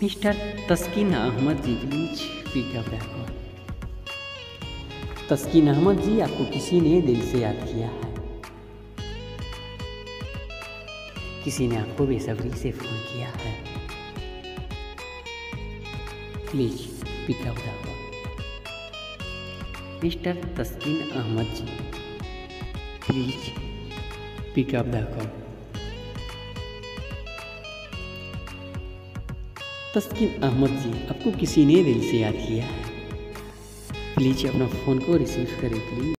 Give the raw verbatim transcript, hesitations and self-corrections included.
Mister Taskeen Ahmed ji, please pick up the call. Taskeen Ahmed ji, आपको किसी ने दिल से याद किया है, किसी ने आपको बेसब्री से फ़ोन किया है, please pick up the call. Mister Taskeen Ahmed ji, please pick up the call. Taskeen Ahmed ji, आपको किसी ने दिल से याद किया है, प्लीज अपना फ़ोन को रिसीव करें प्लीज।